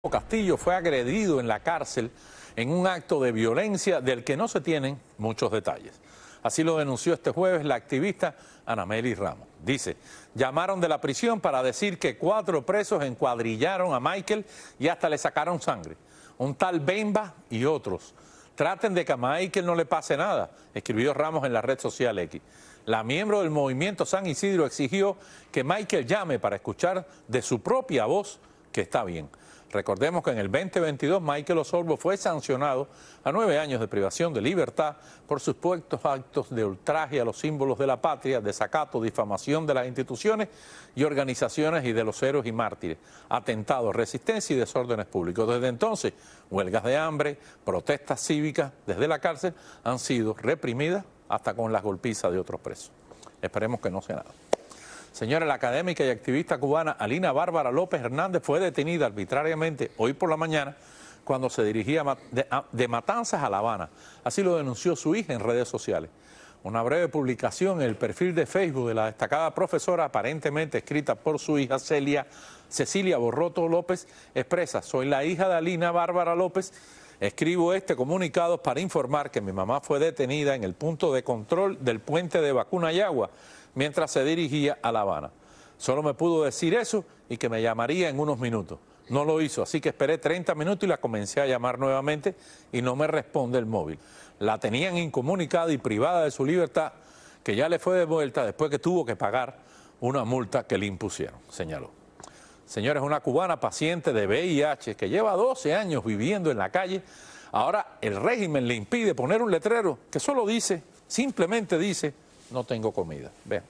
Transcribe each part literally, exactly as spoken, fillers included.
Castillo fue agredido en la cárcel en un acto de violencia del que no se tienen muchos detalles. Así lo denunció este jueves la activista Anameli Ramos. Dice, llamaron de la prisión para decir que cuatro presos encuadrillaron a Michael y hasta le sacaron sangre. Un tal Bemba y otros. Traten de que a Michael no le pase nada, escribió Ramos en la red social X. La miembro del movimiento San Isidro exigió que Michael llame para escuchar de su propia voz que está bien. Recordemos que en el veinte veintidós Michael Osorbo fue sancionado a nueve años de privación de libertad por supuestos actos de ultraje a los símbolos de la patria, desacato, difamación de las instituciones y organizaciones y de los héroes y mártires, atentados, resistencia y desórdenes públicos. Desde entonces, huelgas de hambre, protestas cívicas desde la cárcel han sido reprimidas hasta con las golpizas de otros presos. Esperemos que no sea nada. Señora, la académica y activista cubana Alina Bárbara López Hernández fue detenida arbitrariamente hoy por la mañana cuando se dirigía de Matanzas a La Habana. Así lo denunció su hija en redes sociales. Una breve publicación en el perfil de Facebook de la destacada profesora, aparentemente escrita por su hija Celia, Cecilia Borroto López, expresa: soy la hija de Alina Bárbara López. Escribo este comunicado para informar que mi mamá fue detenida en el punto de control del puente de Vacunayagua mientras se dirigía a La Habana. Solo me pudo decir eso y que me llamaría en unos minutos. No lo hizo, así que esperé treinta minutos y la comencé a llamar nuevamente y no me responde el móvil. La tenían incomunicada y privada de su libertad, que ya le fue devuelta después que tuvo que pagar una multa que le impusieron, señaló. Señores, una cubana paciente de V I H que lleva doce años viviendo en la calle, ahora el régimen le impide poner un letrero que solo dice, simplemente dice, no tengo comida. Vean.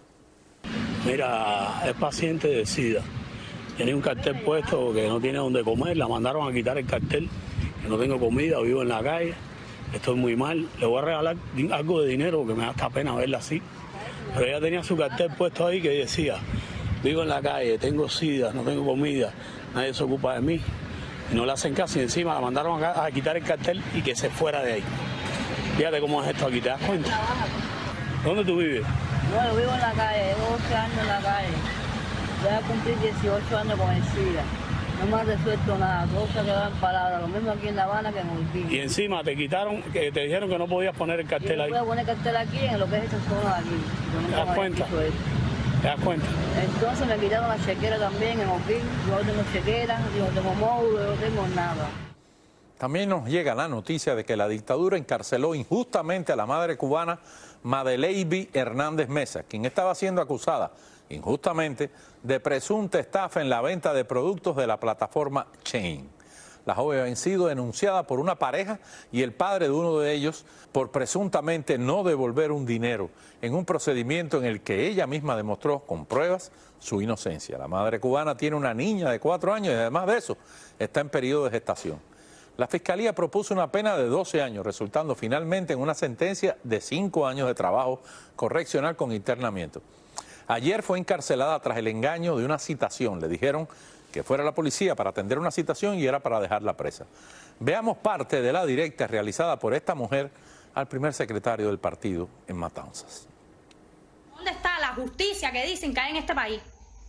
Mira, es paciente de SIDA. Tiene un cartel puesto que no tiene donde comer. La mandaron a quitar el cartel, que no tengo comida, vivo en la calle, estoy muy mal. Le voy a regalar algo de dinero porque me da hasta pena verla así. Pero ella tenía su cartel puesto ahí que decía, vivo en la calle, tengo SIDA, no tengo comida, nadie se ocupa de mí. Y no le hacen caso y encima la mandaron a, a quitar el cartel y que se fuera de ahí. Fíjate cómo es esto aquí, ¿te das cuenta? ¿Dónde tú vives? No, yo vivo en la calle, llevo doce años en la calle. Voy a cumplir dieciocho años con el SIDA. No me han resuelto nada, todo se ha quedado en palabras. Lo mismo aquí en La Habana que en Holguín. Y encima te quitaron, que te dijeron que no podías poner el cartel ahí. Yo no voy a poner cartel aquí en lo que es esa zona de aquí. ¿Te das cuenta? ¿Te das cuenta? Entonces me quitaron la chequera también en Holguín. Yo no tengo chequera, yo no tengo módulo, yo no tengo nada. También nos llega la noticia de que la dictadura encarceló injustamente a la madre cubana Madeleibi Hernández Mesa, quien estaba siendo acusada injustamente de presunta estafa en la venta de productos de la plataforma Chain. La joven había sido denunciada por una pareja y el padre de uno de ellos por presuntamente no devolver un dinero en un procedimiento en el que ella misma demostró con pruebas su inocencia. La madre cubana tiene una niña de cuatro años y además de eso está en periodo de gestación. La Fiscalía propuso una pena de doce años, resultando finalmente en una sentencia de cinco años de trabajo correccional con internamiento. Ayer fue encarcelada tras el engaño de una citación. Le dijeron que fuera la policía para atender una citación y era para dejarla presa. Veamos parte de la directa realizada por esta mujer al primer secretario del partido en Matanzas. ¿Dónde está la justicia que dicen que hay en este país?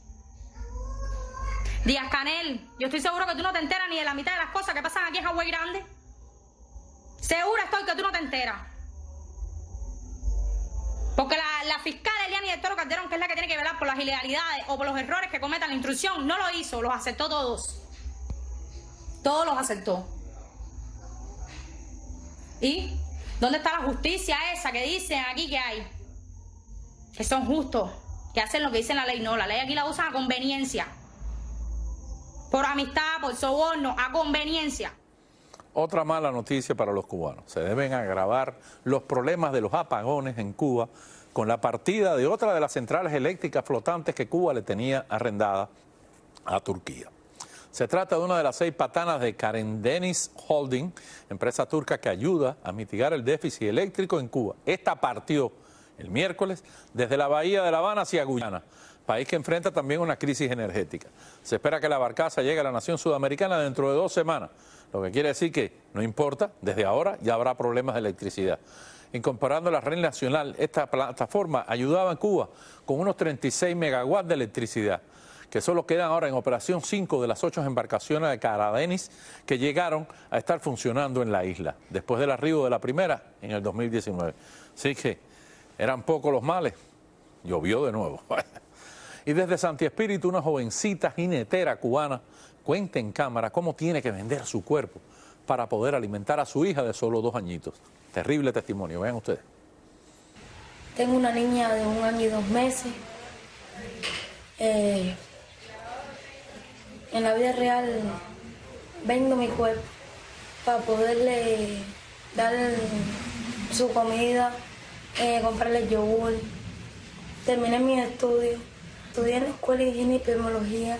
Díaz Canel, yo estoy seguro que tú no te enteras ni de la mitad de las cosas que pasan aquí en Hawái Grande. Segura estoy que tú no te enteras. Porque la, la fiscal Eliani del Toro Calderón, que es la que tiene que velar por las ilegalidades o por los errores que cometa la instrucción, no lo hizo, los aceptó todos. Todos los aceptó. ¿Y dónde está la justicia esa que dicen aquí que hay? Que son justos, que hacen lo que dice la ley. No, la ley aquí la usan a conveniencia. Por amistad, por soborno, a conveniencia. Otra mala noticia para los cubanos. Se deben agravar los problemas de los apagones en Cuba con la partida de otra de las centrales eléctricas flotantes que Cuba le tenía arrendada a Turquía. Se trata de una de las seis patanas de Karadeniz Holding, empresa turca que ayuda a mitigar el déficit eléctrico en Cuba. Esta partió el miércoles desde la bahía de La Habana hacia Guyana, país que enfrenta también una crisis energética. Se espera que la barcaza llegue a la nación sudamericana dentro de dos semanas, lo que quiere decir que no importa, desde ahora ya habrá problemas de electricidad. Incorporando la red nacional, esta plataforma ayudaba en Cuba con unos treinta y seis megawatts de electricidad. que solo quedan ahora en operación cinco de las ocho embarcaciones de Caradenis que llegaron a estar funcionando en la isla, después del arribo de la primera en el dos mil diecinueve. Así que eran pocos los males, llovió de nuevo. Y desde Santi Espíritu, una jovencita jinetera cubana cuenta en cámara cómo tiene que vender su cuerpo para poder alimentar a su hija de solo dos añitos. Terrible testimonio, vean ustedes. Tengo una niña de un año y dos meses. Eh, en la vida real vendo mi cuerpo para poderle dar su comida, eh, comprarle yogur. Terminé mis estudios, estudié en la escuela de higiene y epidemiología,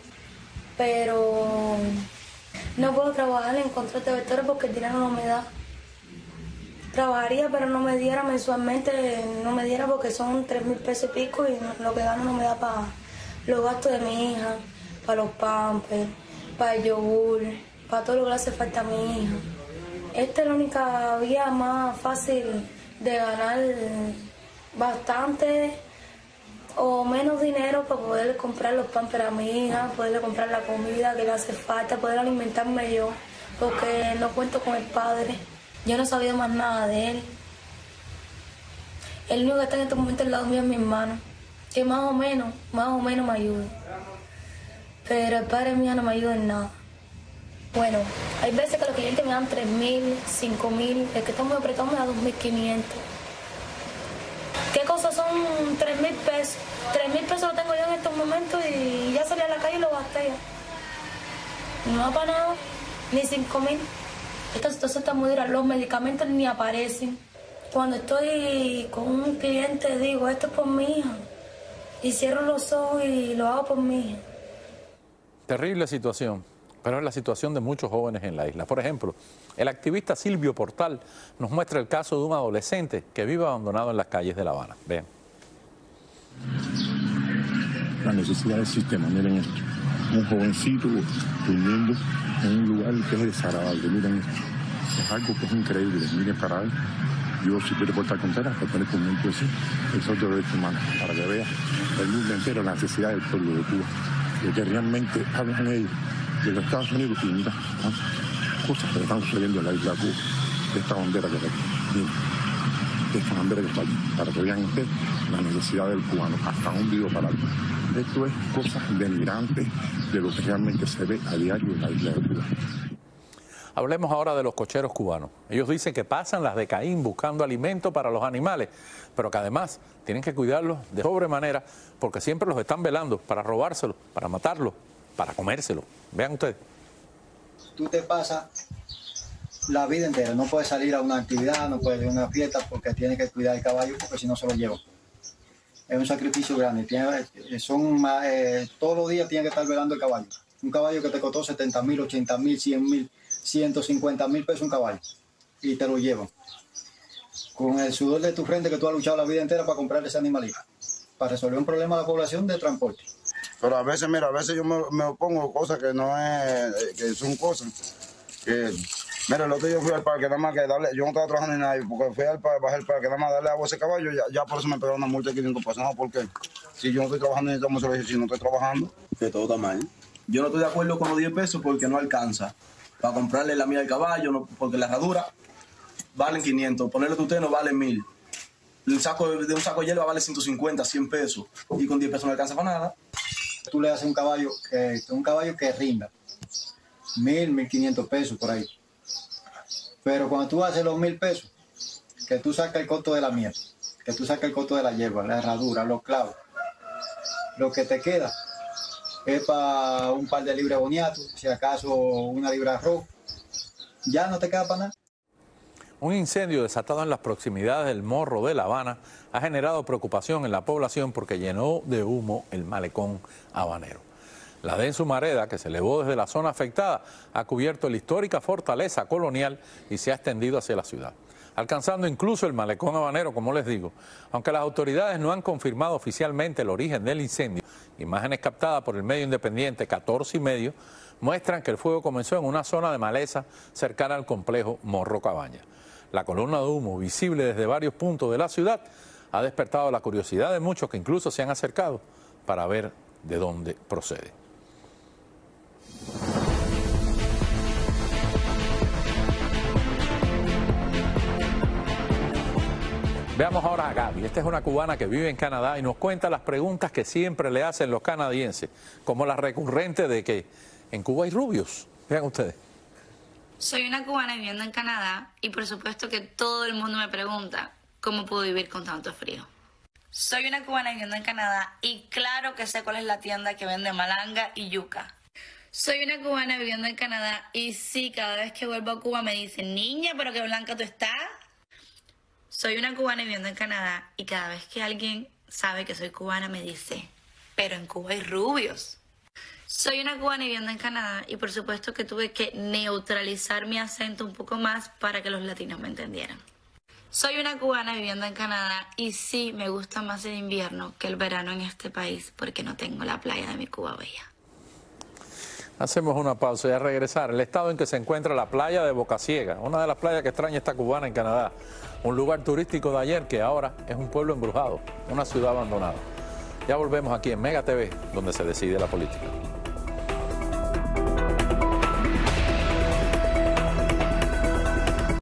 pero no puedo trabajar en contrato de vectores porque el dinero no me da. Trabajaría, pero no me diera mensualmente, no me diera porque son tres mil pesos y pico y lo que gano no me da para los gastos de mi hija, para los pampers, para el yogur, para todo lo que le hace falta a mi hija. Esta es la única vía más fácil de ganar bastante o menos dinero para poderle comprar los pampers a mi hija, poderle comprar la comida que le hace falta, poder alimentarme yo, porque no cuento con el padre. Yo no he sabido más nada de él. El único que está en este momento al lado mío es mi hermano, que más o menos, más o menos me ayuda. Pero el padre mío no me ayuda en nada. Bueno, hay veces que los clientes me dan tres mil, cinco mil, el que está muy apretado me da dos mil quinientos. ¿Qué cosas son tres mil pesos? tres mil pesos lo tengo yo en estos momentos y ya salí a la calle y lo gasté ya. No da para nada, ni cinco mil. Esta situación está muy dura, los medicamentos ni aparecen. Cuando estoy con un cliente digo, esto es por mi hija. Y cierro los ojos y lo hago por mi hija. Terrible situación, pero es la situación de muchos jóvenes en la isla. Por ejemplo, el activista Silvio Portal nos muestra el caso de un adolescente que vive abandonado en las calles de La Habana. Vean. La necesidad del sistema, miren esto. Un jovencito durmiendo en un lugar que es desagradable, miren esto. Es algo que es increíble, miren para él. Yo si quiero cortar conteras, para tener un momento así, es otro derecho humano, para que vea el mundo entero la necesidad del pueblo de Cuba, de que realmente hablan ellos de los Estados Unidos y mira, ¿no? Cosas que están sucediendo en la isla de Cuba, de esta bandera que está aquí, miren, de esta bandera que está aquí, para que vean ustedes la necesidad del cubano, hasta un video para algo. Esto es cosas delirantes de lo que realmente se ve a diario en la isla de Cuba. Hablemos ahora de los cocheros cubanos. Ellos dicen que pasan las de Caín buscando alimento para los animales, pero que además tienen que cuidarlos de sobremanera porque siempre los están velando para robárselos, para matarlos, para comérselos. Vean ustedes. Tú te pasas la vida entera, no puedes salir a una actividad, no puedes ir a una fiesta porque tienes que cuidar el caballo porque si no se lo llevan. Es un sacrificio grande. Tiene, son, eh, todos los días tienes que estar velando el caballo. Un caballo que te costó setenta mil, ochenta mil, cien mil, ciento cincuenta mil pesos un caballo. Y te lo llevan. Con el sudor de tu frente que tú has luchado la vida entera para comprar ese animalito. Para resolver un problema de la población de transporte. Pero a veces, mira, a veces yo me, me opongo cosas que no es, que son cosas que... Mira, el otro día fui al parque, nada más que darle, yo no estaba trabajando en nadie, porque fui al parque, bajé al parque, nada más darle agua a ese caballo, ya, ya por eso me pegaron una multa de quinientos pesos. No, porque si yo no estoy trabajando en esta servicio, si no estoy trabajando. Que todo está mal. Yo no estoy de acuerdo con los diez pesos porque no alcanza. Para comprarle la mía al caballo, no, porque la herradura valen quinientos, ponerle tu no vale mil. El saco de, de un saco de hierba vale ciento cincuenta, cien pesos, y con diez pesos no alcanza para nada. Tú le haces un caballo que, un caballo que rinda, mil, mil quinientos pesos por ahí. Pero cuando tú haces los mil pesos, que tú sacas el costo de la miel, que tú sacas el costo de la hierba, la herradura, los clavos, lo que te queda es para un par de libras de boniato, si acaso una libra de arroz, ya no te queda para nada. Un incendio desatado en las proximidades del Morro de La Habana ha generado preocupación en la población porque llenó de humo el malecón habanero. La densa humareda que se elevó desde la zona afectada ha cubierto la histórica fortaleza colonial y se ha extendido hacia la ciudad, alcanzando incluso el malecón habanero, como les digo. Aunque las autoridades no han confirmado oficialmente el origen del incendio, imágenes captadas por el medio independiente catorce y medio muestran que el fuego comenzó en una zona de maleza cercana al complejo Morro Cabaña. La columna de humo, visible desde varios puntos de la ciudad, ha despertado la curiosidad de muchos que incluso se han acercado para ver de dónde procede. Veamos ahora a Gaby. Esta es una cubana que vive en Canadá y nos cuenta las preguntas que siempre le hacen los canadienses, como la recurrente de que en Cuba hay rubios. Vean ustedes. Soy una cubana viviendo en Canadá y por supuesto que todo el mundo me pregunta cómo puedo vivir con tanto frío. Soy una cubana viviendo en Canadá y claro que sé cuál es la tienda que vende malanga y yuca. Soy una cubana viviendo en Canadá y sí, cada vez que vuelvo a Cuba me dicen, niña, pero qué blanca tú estás. Soy una cubana viviendo en Canadá y cada vez que alguien sabe que soy cubana me dice, pero en Cuba hay rubios. Soy una cubana viviendo en Canadá y por supuesto que tuve que neutralizar mi acento un poco más para que los latinos me entendieran. Soy una cubana viviendo en Canadá y sí me gusta más el invierno que el verano en este país porque no tengo la playa de mi Cuba bella. Hacemos una pausa y a regresar. El estado en que se encuentra la playa de Boca Ciega, una de las playas que extraña esta cubana en Canadá. Un lugar turístico de ayer que ahora es un pueblo embrujado, una ciudad abandonada. Ya volvemos aquí en Mega T V, donde se decide la política.